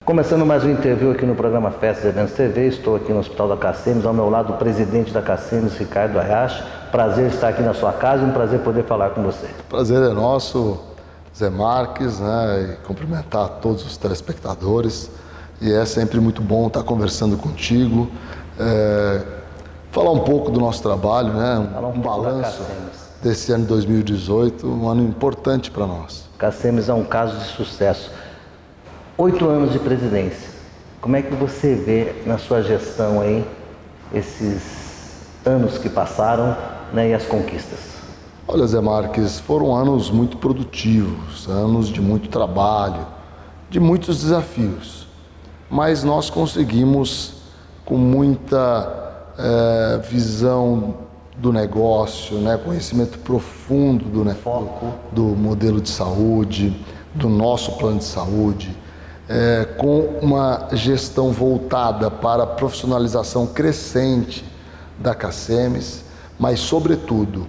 Começando mais um interview aqui no programa Festas e Eventos TV, estou aqui no Hospital da Cacemes, ao meu lado o presidente da Cacemes, Ricardo Ayache. Prazer estar aqui na sua casa e um prazer poder falar com você. Prazer é nosso, Zé Marques, né, e cumprimentar todos os telespectadores. E é sempre muito bom estar conversando contigo, falar um pouco do nosso trabalho, né, um balanço desse ano de 2018, um ano importante para nós. Cacemes é um caso de sucesso. 8 anos de presidência. Como é que você vê na sua gestão aí esses anos que passaram, né, e as conquistas? Olha, Zé Marques, foram anos muito produtivos, anos de muito trabalho, de muitos desafios. Mas nós conseguimos, com muita visão do negócio, né, conhecimento profundo do modelo de saúde, do nosso plano de saúde, com uma gestão voltada para a profissionalização crescente da Cacemes, mas, sobretudo,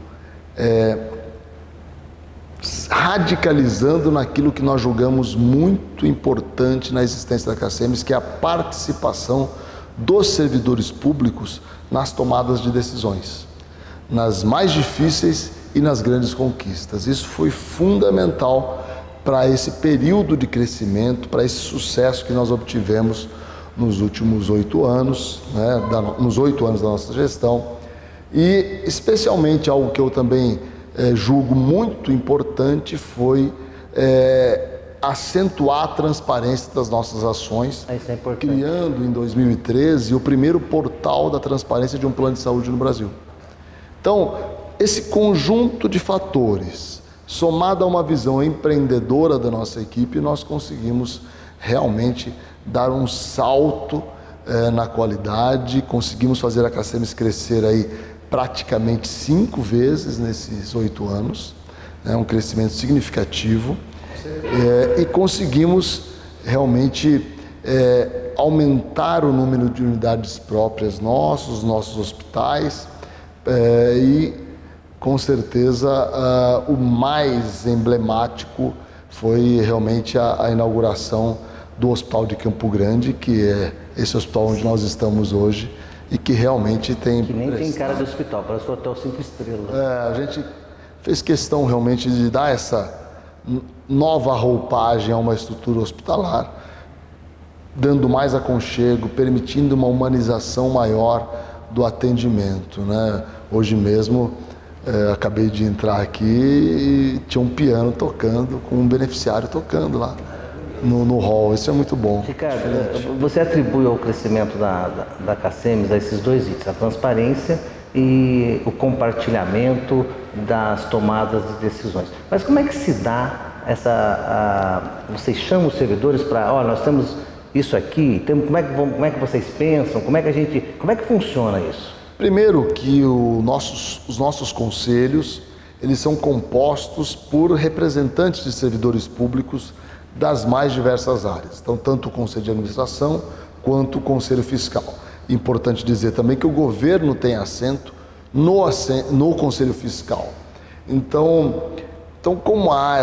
radicalizando naquilo que nós julgamos muito importante na existência da Cacemes, que é a participação dos servidores públicos nas tomadas de decisões, nas mais difíceis e nas grandes conquistas. Isso foi fundamental para esse período de crescimento, para esse sucesso que nós obtivemos nos últimos 8 anos, né, nos 8 anos da nossa gestão, e especialmente algo que eu também julgo muito importante foi acentuar a transparência das nossas ações, criando em 2013 o primeiro portal da transparência de um plano de saúde no Brasil. Então, esse conjunto de fatores, somado a uma visão empreendedora da nossa equipe, nós conseguimos realmente dar um salto na qualidade, conseguimos fazer a Cacemes crescer aí praticamente 5 vezes nesses 8 anos, né, um crescimento significativo, e conseguimos realmente aumentar o número de unidades próprias nossos hospitais, e com certeza o mais emblemático foi realmente a inauguração do Hospital de Campo Grande, que é esse hospital onde nós estamos hoje e que realmente tem... Que nem tem cara de hospital, parece um hotel 5 estrelas. A gente fez questão realmente de dar essa nova roupagem a uma estrutura hospitalar, dando mais aconchego, permitindo uma humanização maior do atendimento, né? Hoje mesmo acabei de entrar aqui e tinha um piano tocando, com um beneficiário tocando lá no hall. Isso é muito bom. Ricardo, você atribui ao crescimento da Cacemes a esses 2 itens, a transparência e o compartilhamento das tomadas de decisões. Mas como é que se dá vocês chamam os servidores para, olha, nós temos isso aqui, como é que vocês pensam, como é que funciona isso? Primeiro que os nossos conselhos, eles são compostos por representantes de servidores públicos das mais diversas áreas. Então, tanto o Conselho de Administração quanto o Conselho Fiscal. Importante dizer também que o governo tem assento no Conselho Fiscal. Então como há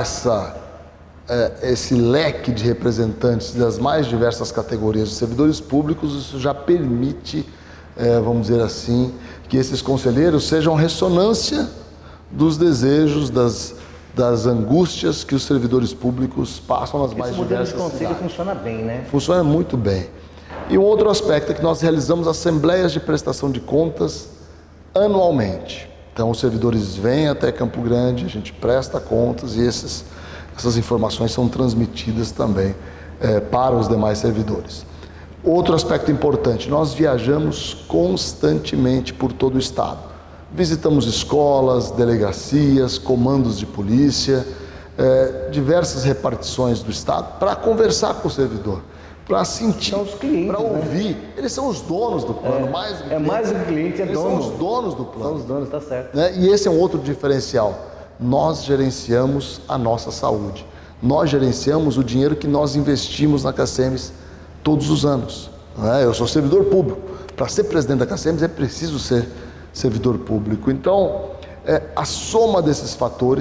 esse leque de representantes das mais diversas categorias de servidores públicos, isso já permite, vamos dizer assim, que esses conselheiros sejam ressonância dos desejos, das angústias que os servidores públicos passam nas mais diversas cidades. Esse modelo de conselho funciona bem, né? Funciona muito bem. E um outro aspecto é que nós realizamos assembleias de prestação de contas anualmente. Então, os servidores vêm até Campo Grande, a gente presta contas e essas informações são transmitidas também para os demais servidores. Outro aspecto importante, nós viajamos constantemente por todo o estado. Visitamos escolas, delegacias, comandos de polícia, diversas repartições do estado para conversar com o servidor, para sentir, para ouvir. Né? Eles são os donos do plano, mais do que mais do que cliente, eles são os donos do plano. São os donos, tá certo. Né? E esse é um outro diferencial. Nós gerenciamos a nossa saúde. Nós gerenciamos o dinheiro que nós investimos na Cacemes todos os anos. Né? Eu sou servidor público. Para ser presidente da Cacemes é preciso ser servidor público. Então, a soma desses fatores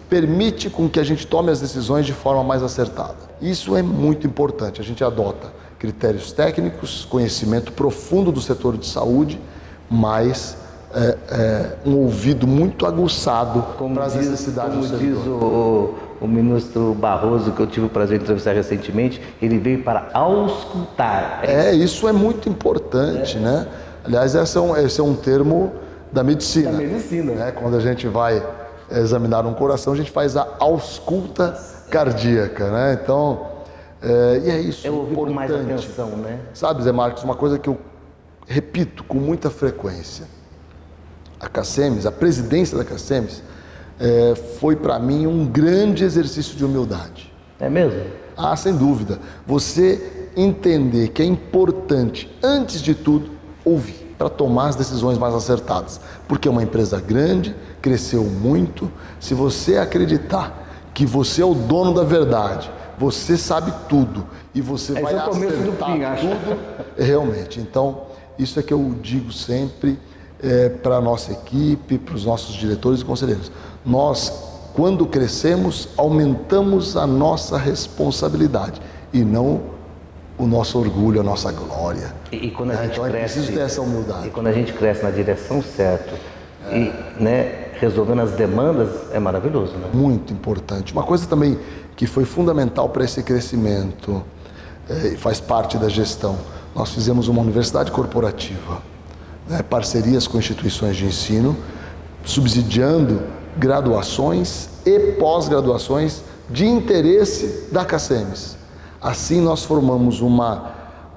permite com que a gente tome as decisões de forma mais acertada. Isso é muito importante. A gente adota critérios técnicos, conhecimento profundo do setor de saúde, mas um ouvido muito aguçado para as necessidades do setor. Como diz o ministro Barroso, que eu tive o prazer de entrevistar recentemente, ele veio para auscultar. Isso é muito importante, né? Aliás, esse é um termo da medicina. Da medicina. Né? Quando a gente vai examinar um coração, a gente faz a ausculta cardíaca, né? Então, e é isso. É ouvir com mais atenção, né? Sabe, Zé Marcos, uma coisa que eu repito com muita frequência. A CACEMES, a presidência da CACEMES, foi para mim um grande exercício de humildade. É mesmo? Ah, sem dúvida. Você entender que é importante, antes de tudo, ouvir para tomar as decisões mais acertadas. Porque é uma empresa grande, cresceu muito. Se você acreditar que você é o dono da verdade, você sabe tudo e você vai acertar tudo, realmente. Então, isso é que eu digo sempre para a nossa equipe, para os nossos diretores e conselheiros. Nós, quando crescemos, aumentamos a nossa responsabilidade e não o nosso orgulho, a nossa glória. E quando a gente então cresce, é preciso ter essa humildade. E quando a gente cresce na direção certa e, né, resolvendo as demandas, é maravilhoso, né? Muito importante. Uma coisa também que foi fundamental para esse crescimento e faz parte da gestão. Nós fizemos uma universidade corporativa, né, parcerias com instituições de ensino, subsidiando graduações e pós-graduações de interesse da CACEMES. Assim nós formamos uma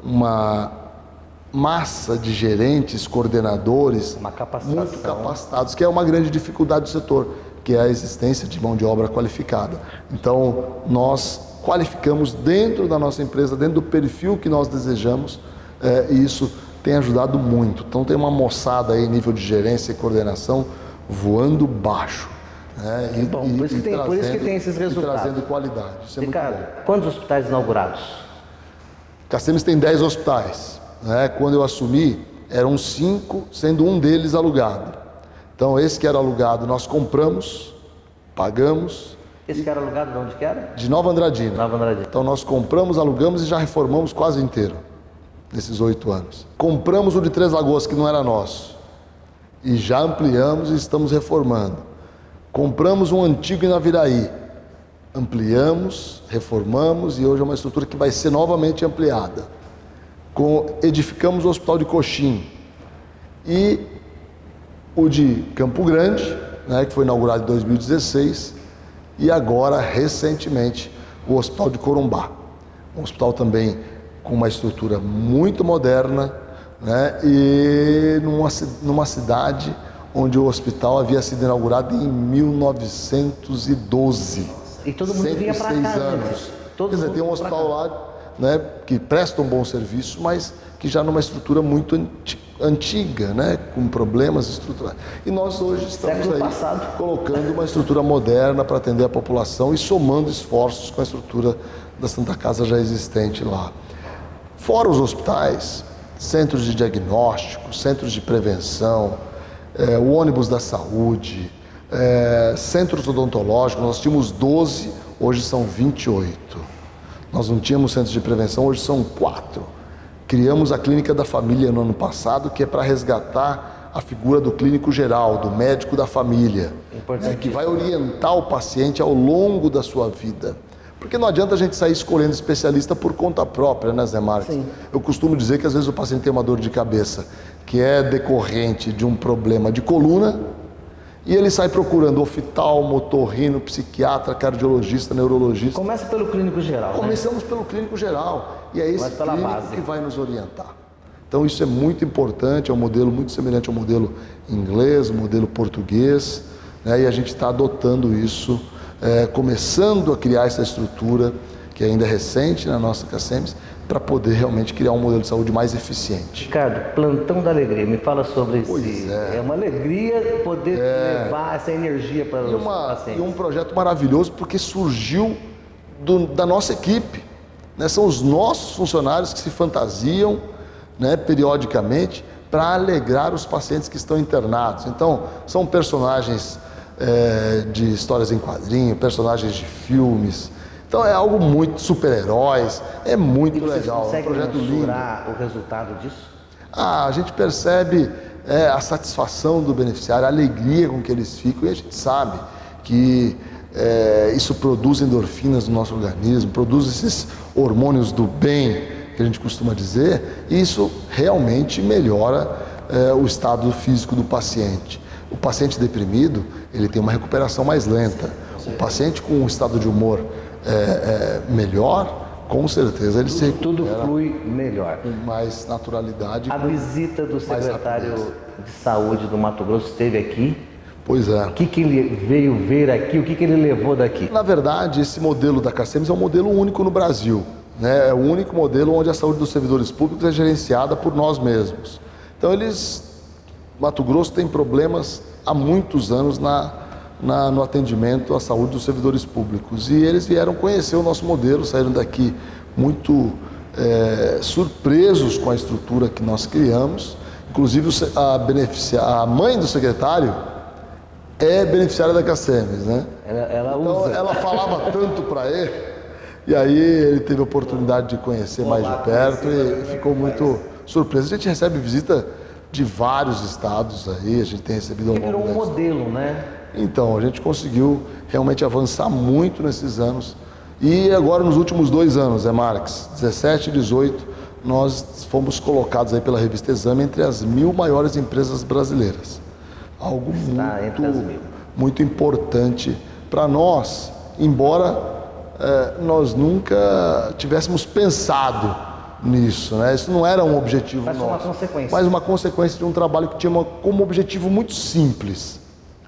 massa de gerentes, coordenadores muito capacitados, que é uma grande dificuldade do setor, que é a existência de mão de obra qualificada. Então, nós qualificamos dentro da nossa empresa, dentro do perfil que nós desejamos, e isso tem ajudado muito. Então, tem uma moçada aí, nível de gerência e coordenação, voando baixo. Por isso que tem esses resultados. Trazendo qualidade. Isso é Ricardo, muito bom. quantos hospitais inaugurados? CACEMES tem 10 hospitais. Quando eu assumi, eram 5, sendo um deles alugado. Então, esse que era alugado, nós compramos, pagamos. Esse que era alugado de onde que era? De Nova Andradina. Nova Andradina. Então, nós compramos, alugamos e já reformamos quase inteiro, nesses 8 anos. Compramos o de Três Lagoas, que não era nosso, e já ampliamos e estamos reformando. Compramos um antigo em Naviraí, ampliamos, reformamos e hoje é uma estrutura que vai ser novamente ampliada. Edificamos o Hospital de Coxim e o de Campo Grande, que foi inaugurado em 2016, e agora, recentemente, o Hospital de Corumbá. Um hospital também com uma estrutura muito moderna, e numa cidade onde o hospital havia sido inaugurado em 1912. E todo mundo vinha para cá anos. Quer dizer, tem um hospital lá, que presta um bom serviço, mas que já numa estrutura muito antiga, com problemas estruturais. E nós hoje estamos colocando uma estrutura moderna para atender a população e somando esforços com a estrutura da Santa Casa já existente lá. Fora os hospitais, centros de diagnóstico, centros de prevenção, o ônibus da saúde, centros odontológicos, nós tínhamos 12, hoje são 28. Nós não tínhamos centros de prevenção, hoje são 4. Criamos a Clínica da Família no ano passado, que é para resgatar a figura do clínico geral, do médico da família, que vai orientar o paciente ao longo da sua vida. Porque não adianta a gente sair escolhendo especialista por conta própria, né, Zé Marcos? Sim. Eu costumo dizer que às vezes o paciente tem uma dor de cabeça que é decorrente de um problema de coluna e ele sai procurando oftalmo, otorrino, psiquiatra, cardiologista, neurologista. Começa pelo clínico geral. Começamos pelo clínico geral e é esse clínico que vai nos orientar. Então isso é muito importante, é um modelo muito semelhante ao modelo inglês, ao modelo português, e a gente está adotando isso, começando a criar essa estrutura, que ainda é recente na nossa CACEMES, para poder realmente criar um modelo de saúde mais eficiente. Ricardo, plantão da alegria, me fala sobre isso. É uma alegria poder levar essa energia para os pacientes. E um projeto maravilhoso porque surgiu da nossa equipe, são os nossos funcionários que se fantasiam, periodicamente para alegrar os pacientes que estão internados. Então, são personagens de histórias em quadrinho, personagens de filmes. Então é algo muito super-heróis, é muito legal, é um projeto lindo. O resultado disso? A gente percebe a satisfação do beneficiário, a alegria com que eles ficam, e a gente sabe que isso produz endorfinas no nosso organismo, produz esses hormônios do bem, que a gente costuma dizer, e isso realmente melhora o estado físico do paciente. O paciente deprimido, ele tem uma recuperação mais lenta. O paciente com um estado de humor melhor, com certeza ele se recupera. Tudo flui melhor. Com mais naturalidade. A visita do secretário de Saúde do Mato Grosso esteve aqui. Pois é. O que ele veio ver aqui? O que ele levou daqui? Na verdade, esse modelo da CACEMS é um modelo único no Brasil, né? É o único modelo onde a saúde dos servidores públicos é gerenciada por nós mesmos. Então, Mato Grosso tem problemas há muitos anos no atendimento à saúde dos servidores públicos. E eles vieram conhecer o nosso modelo, saíram daqui muito surpresos com a estrutura que nós criamos. Inclusive, a mãe do secretário é beneficiária da CACEMS, né? Então, ela falava tanto para ele, e aí ele teve a oportunidade de conhecer mais de perto e ficou muito surpreso. A gente recebe visita de vários estados aí, a gente tem recebido... Virou um modelo, né? Então, a gente conseguiu realmente avançar muito nesses anos. E agora, nos últimos 2 anos, Marques, 17 e 18, nós fomos colocados aí pela revista Exame entre as 1000 maiores empresas brasileiras. Algo muito importante para nós, embora nós nunca tivéssemos pensado nisso, né? Isso não era um objetivo nosso, uma consequência. Mas uma consequência de um trabalho que tinha como objetivo muito simples,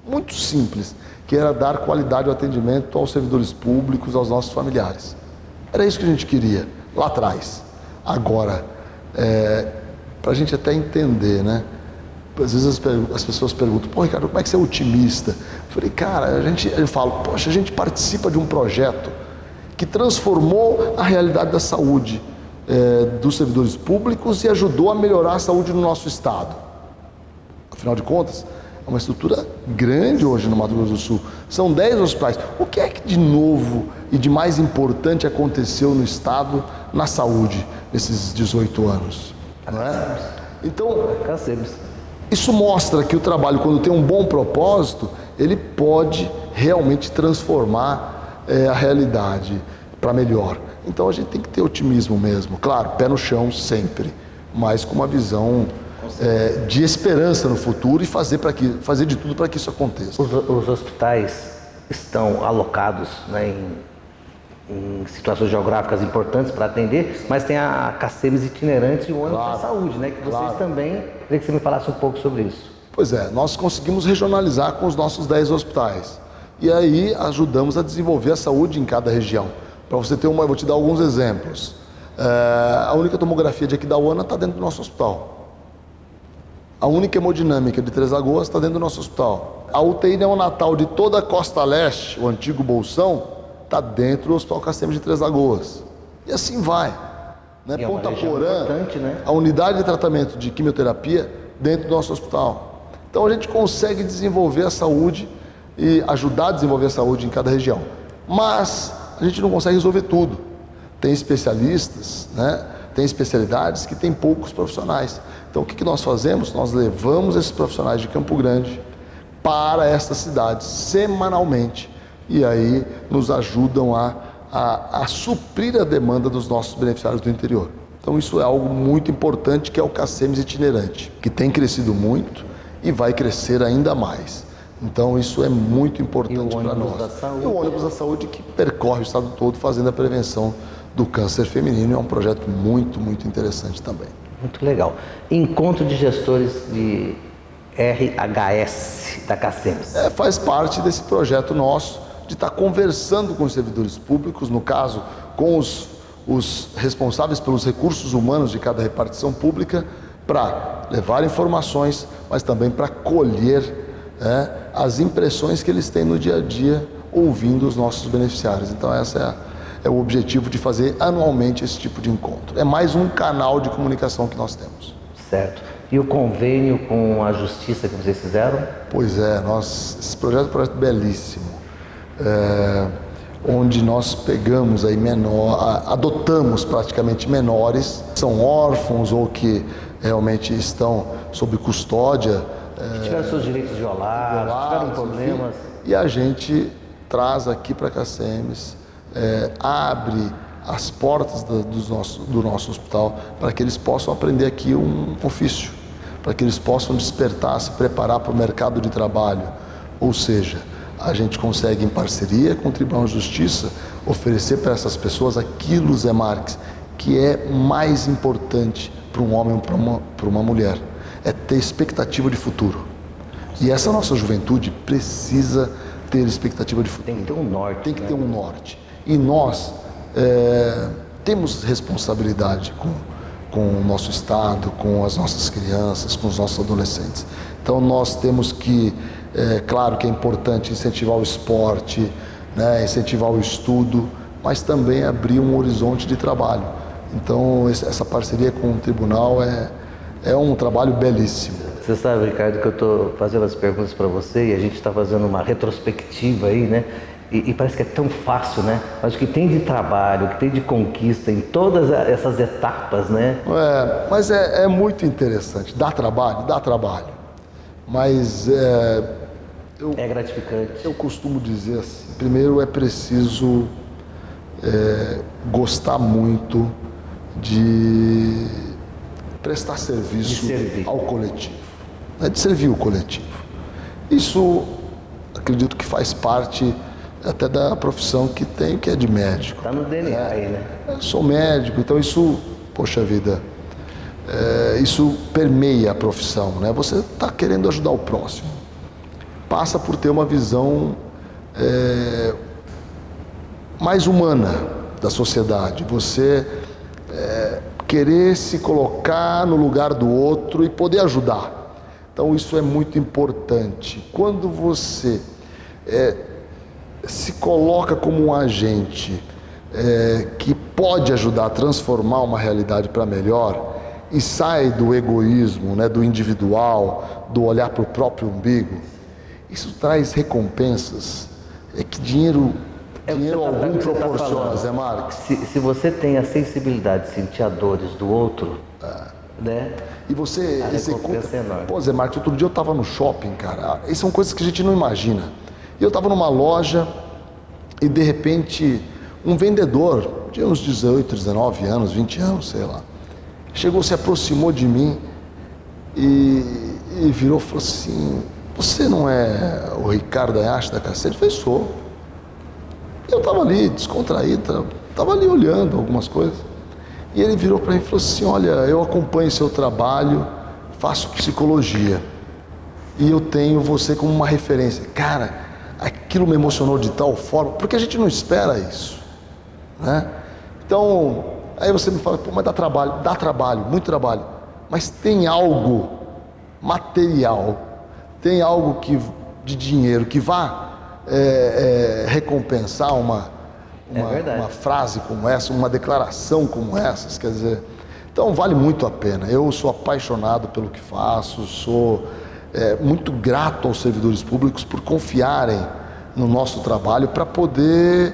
que era dar qualidade ao atendimento aos servidores públicos, aos nossos familiares. Era isso que a gente queria lá atrás. Agora, para a gente até entender, né? Às vezes as pessoas perguntam: pô, Ricardo, como é que você é otimista? Eu falei, cara, eu falo, poxa, a gente participa de um projeto que transformou a realidade da saúde dos servidores públicos e ajudou a melhorar a saúde no nosso estado. Afinal de contas, é uma estrutura grande hoje no Mato Grosso do Sul. São 10 hospitais. O que é que de novo e de mais importante aconteceu no estado na saúde nesses 18 anos? Não é? Então, isso mostra que o trabalho, quando tem um bom propósito, ele pode realmente transformar a realidade para melhor. Então a gente tem que ter otimismo mesmo, claro, pé no chão sempre, mas com uma visão de esperança no futuro e fazer de tudo para que isso aconteça. Os hospitais estão alocados, né, em situações geográficas importantes para atender, mas tem a CACEMS itinerante e o ônibus da saúde, né, que vocês também... Queria que você me falasse um pouco sobre isso. Pois é, nós conseguimos regionalizar com os nossos 10 hospitais e aí ajudamos a desenvolver a saúde em cada região. Para você ter eu vou te dar alguns exemplos. A única tomografia de Aquidauana está dentro do nosso hospital. A única hemodinâmica de Três Lagoas está dentro do nosso hospital. A UTI neonatal de toda a Costa Leste, o antigo Bolsão, está dentro do Hospital CACEMS de Três Lagoas. E assim vai. Né? Ponta Porã, né? A unidade de tratamento de quimioterapia dentro do nosso hospital. Então a gente consegue desenvolver a saúde e ajudar a desenvolver a saúde em cada região. Mas a gente não consegue resolver tudo. Tem especialistas, né? Tem especialidades que tem poucos profissionais. Então o que nós fazemos? Nós levamos esses profissionais de Campo Grande para estas cidades semanalmente e aí nos ajudam a suprir a demanda dos nossos beneficiários do interior. Então isso é algo muito importante, que é o CACEMS itinerante, que tem crescido muito e vai crescer ainda mais. Então isso é muito importante para nós. E o ônibus da saúde, que percorre o estado todo fazendo a prevenção do câncer feminino, é um projeto muito, muito interessante também. Muito legal. Encontro de gestores de RHS da CACEMS. Faz parte desse projeto nosso de estar conversando com os servidores públicos, no caso, com os responsáveis pelos recursos humanos de cada repartição pública, para levar informações, mas também para colher as impressões que eles têm no dia a dia ouvindo os nossos beneficiários. Então esse é o objetivo de fazer anualmente esse tipo de encontro. É mais um canal de comunicação que nós temos. Certo. E o convênio com a Justiça que vocês fizeram? Pois é, esse projeto é um projeto belíssimo, onde nós pegamos aí adotamos praticamente menores, são órfãos ou que realmente estão sob custódia. Que tiveram seus direitos violados, tiveram problemas. Enfim, e a gente traz aqui para a CACEMS, abre as portas do nosso hospital para que eles possam aprender aqui um ofício, para que eles possam despertar, se preparar para o mercado de trabalho. Ou seja, a gente consegue, em parceria com o Tribunal de Justiça, oferecer para essas pessoas aquilo, Zé Marques, que é mais importante para um homem ou para uma mulher, é ter expectativa de futuro. E essa nossa juventude precisa ter expectativa de futuro. Tem que ter um norte. Tem que ter um norte. E nós temos responsabilidade com o nosso Estado, com as nossas crianças, com os nossos adolescentes. Então nós temos que, claro que é importante incentivar o esporte, né, incentivar o estudo, mas também abrir um horizonte de trabalho. Então essa parceria com o tribunal é um trabalho belíssimo. Você sabe, Ricardo, que eu estou fazendo as perguntas para você e a gente está fazendo uma retrospectiva aí, né? E parece que é tão fácil, né? Mas o que tem de trabalho, o que tem de conquista em todas essas etapas, né? Mas é muito interessante. Dá trabalho? Dá trabalho. Mas é gratificante. Eu costumo dizer assim, primeiro é preciso gostar muito de prestar serviço ao coletivo, né? De servir o coletivo. Isso, acredito que faz parte até da profissão que tenho, que é de médico. Está no DNA aí, né? Eu sou médico, então isso, poxa vida, isso permeia a profissão, né? Você está querendo ajudar o próximo. Passa por ter uma visão mais humana da sociedade. Você querer se colocar no lugar do outro e poder ajudar. Então isso é muito importante. Quando você se coloca como um agente que pode ajudar a transformar uma realidade para melhor e sai do egoísmo, né, do individual, do olhar para o próprio umbigo, isso traz recompensas que dinheiro algum proporciona, Zé Marques. Se você tem a sensibilidade de sentir a dores do outro, né? E você executa. É enorme. Pô, Zé Marques, outro dia eu estava no shopping, cara. Essas são coisas que a gente não imagina. E eu estava numa loja e de repente um vendedor de uns 18, 19 anos, 20 anos, sei lá, chegou, se aproximou de mim e virou e falou assim: você não é o Ricardo Ayashi da CACEMS? Eu falei: sou. Eu estava ali, descontraído, estava ali olhando algumas coisas. E ele virou para mim e falou assim: olha, eu acompanho seu trabalho, faço psicologia e eu tenho você como uma referência. Cara, aquilo me emocionou de tal forma, porque a gente não espera isso, né? Então, aí você me fala: pô, mas dá trabalho, muito trabalho. Mas tem algo material, tem algo de dinheiro que vá recompensar uma frase como essa, uma declaração como essa, quer dizer, então vale muito a pena. Eu sou apaixonado pelo que faço, sou muito grato aos servidores públicos por confiarem no nosso trabalho para poder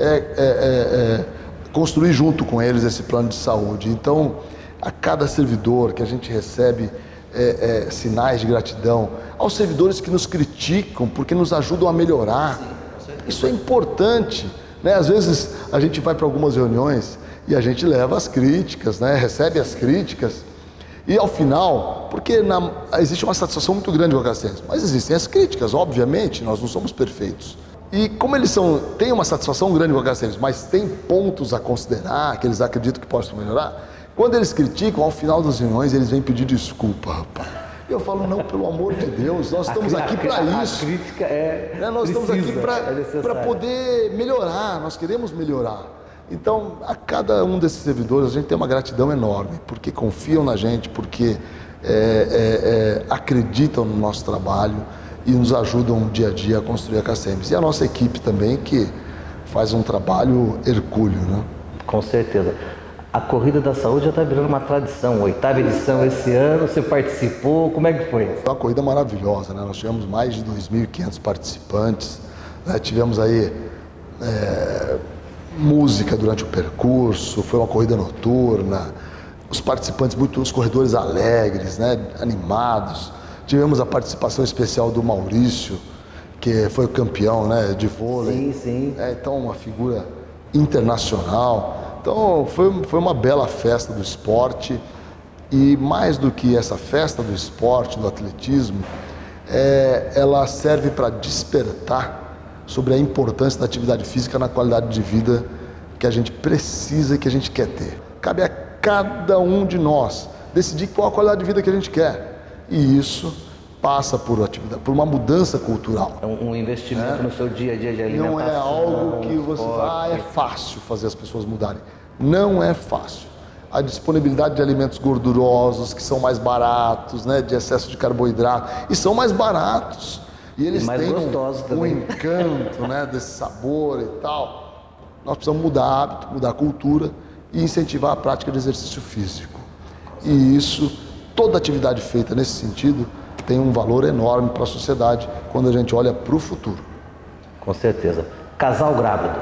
construir junto com eles esse plano de saúde. Então, a cada servidor que a gente recebe sinais de gratidão, aos servidores que nos criticam porque nos ajudam a melhorar. Isso é importante, né? Às vezes a gente vai para algumas reuniões e a gente leva as críticas, né? Recebe as críticas e ao final, porque existe uma satisfação muito grande com a CACEMS, mas existem as críticas, obviamente, nós não somos perfeitos. E como eles têm uma satisfação grande com a CACEMS, mas tem pontos a considerar, que eles acreditam que possam melhorar, quando eles criticam, ao final das reuniões, eles vêm pedir desculpa, rapaz. Eu falo: não, pelo amor de Deus, nós estamos aqui para isso. A crítica nós estamos aqui para poder melhorar, nós queremos melhorar. Então, a cada um desses servidores, a gente tem uma gratidão enorme, porque confiam na gente, porque acreditam no nosso trabalho e nos ajudam dia a dia a construir a CACEMS. E a nossa equipe também, que faz um trabalho hercúleo, né? Com certeza. A Corrida da Saúde já está virando uma tradição, 8ª edição esse ano, você participou, como é que foi? Foi uma corrida maravilhosa, né? Nós tivemos mais de 2.500 participantes, né? Tivemos aí música durante o percurso, foi uma corrida noturna, os participantes, os corredores alegres, né? Animados. Tivemos a participação especial do Maurício, que foi o campeão, né? De vôlei. Sim, sim. Então, uma figura internacional. Então, foi uma bela festa do esporte. E mais do que essa festa do esporte, do atletismo, ela serve para despertar sobre a importância da atividade física na qualidade de vida que a gente precisa e que a gente quer ter. Cabe a cada um de nós decidir qual a qualidade de vida que a gente quer. E isso passa por uma mudança cultural. É um investimento no seu dia a dia de alimentação. Não é algo que você é fácil fazer as pessoas mudarem. Não é fácil. A disponibilidade de alimentos gordurosos, que são mais baratos, né, de excesso de carboidrato, e são mais baratos. E eles têm um encanto, né, desse sabor e tal. Nós precisamos mudar hábito, mudar a cultura e incentivar a prática de exercício físico. E isso, toda atividade feita nesse sentido, tem um valor enorme para a sociedade quando a gente olha para o futuro. Com certeza. Casal grávido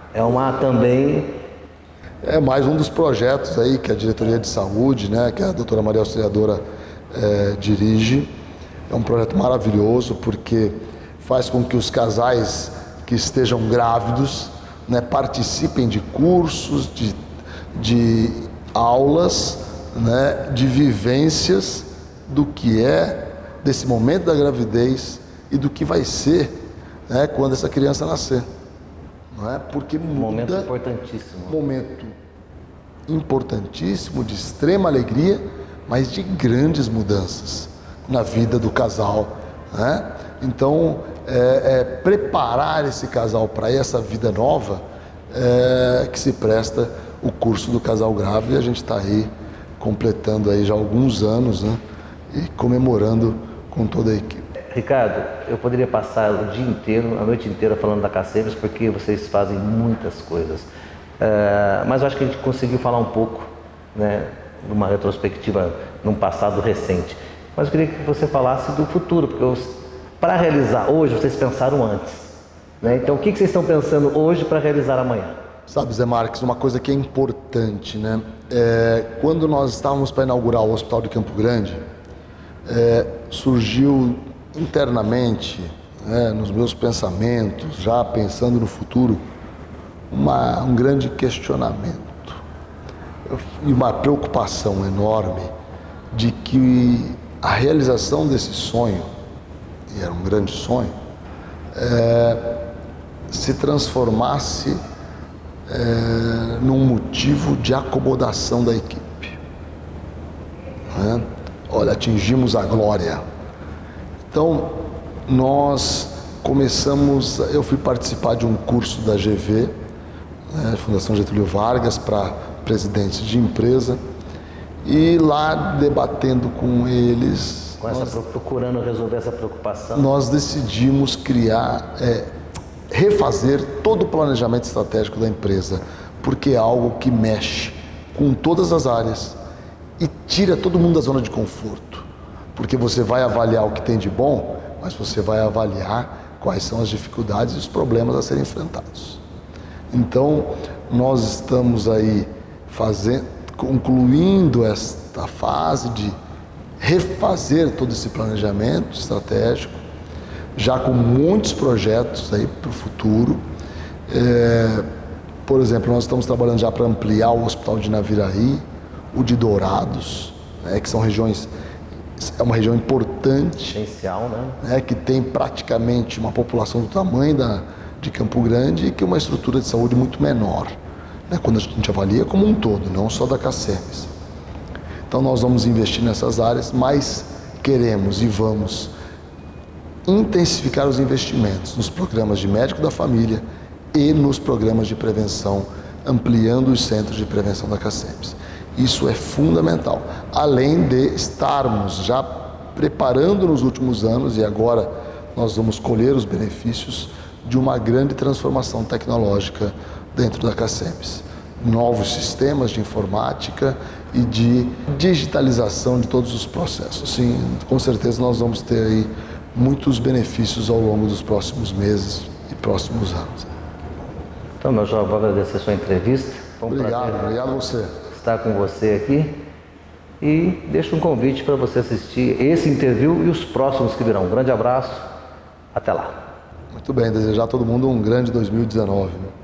é mais um dos projetos aí que a Diretoria de Saúde, né, que a doutora Maria Auxiliadora dirige. É um projeto maravilhoso porque faz com que os casais que estejam grávidos, né, participem de cursos, de aulas, né, de vivências do que desse momento da gravidez e do que vai ser, né, quando essa criança nascer. Não é? Porque momento importantíssimo. Momento importantíssimo, de extrema alegria, mas de grandes mudanças na vida do casal, né? Então, preparar esse casal para essa vida nova que se presta o curso do casal grávido, e a gente está aí completando aí já alguns anos, né? E comemorando com toda a equipe. Ricardo, eu poderia passar o dia inteiro, a noite inteira falando da Caceves, porque vocês fazem muitas coisas. Mas eu acho que a gente conseguiu falar um pouco, né, numa retrospectiva, num passado recente. Mas eu queria que você falasse do futuro, porque para realizar hoje, vocês pensaram antes, né? Então, o que vocês estão pensando hoje para realizar amanhã? Sabe, Zé Marques, uma coisa que é importante, né? Quando nós estávamos para inaugurar o Hospital de Campo Grande, surgiu internamente, nos meus pensamentos, já pensando no futuro, um grande questionamento e uma preocupação enorme de que a realização desse sonho, e era um grande sonho, se transformasse num motivo de acomodação da equipe. Né? Olha, atingimos a glória. Então, eu fui participar de um curso da GV, né, Fundação Getúlio Vargas, para presidentes de empresa, e lá debatendo com eles, procurando resolver essa preocupação, nós decidimos refazer todo o planejamento estratégico da empresa, porque é algo que mexe com todas as áreas e tira todo mundo da zona de conforto, porque você vai avaliar o que tem de bom, mas você vai avaliar quais são as dificuldades e os problemas a serem enfrentados. Então, nós estamos aí concluindo esta fase de refazer todo esse planejamento estratégico, já com muitos projetos aí para o futuro. Por exemplo, nós estamos trabalhando já para ampliar o Hospital de Naviraí, o de Dourados, né, que são regiões, é uma região importante, essencial, né? Que tem praticamente uma população do tamanho de Campo Grande e que é uma estrutura de saúde muito menor, né, quando a gente avalia como um todo, não só da Cacemes. Então nós vamos investir nessas áreas, mas queremos e vamos intensificar os investimentos nos programas de médico da família e nos programas de prevenção, ampliando os centros de prevenção da Cacemes. Isso é fundamental, além de estarmos já preparando nos últimos anos, e agora nós vamos colher os benefícios de uma grande transformação tecnológica dentro da Cacemes, novos sistemas de informática e de digitalização de todos os processos. Sim, com certeza nós vamos ter aí muitos benefícios ao longo dos próximos meses e próximos anos. Então, meu jovem, vou agradecer a sua entrevista. Foi um prazer obrigado a você. Estar com você aqui. E deixo um convite para você assistir esse interview e os próximos que virão. Um grande abraço, até lá. Muito bem, desejar a todo mundo um grande 2019.